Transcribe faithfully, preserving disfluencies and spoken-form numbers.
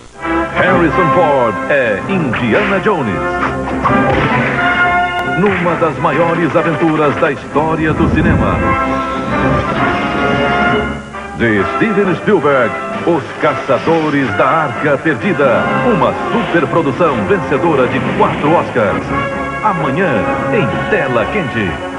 Harrison Ford é Indiana Jones. Numa das maiores aventuras da história do cinema. De Steven Spielberg, Os Caçadores da Arca Perdida. Uma superprodução vencedora de quatro Oscars. Amanhã, em Tela Quente.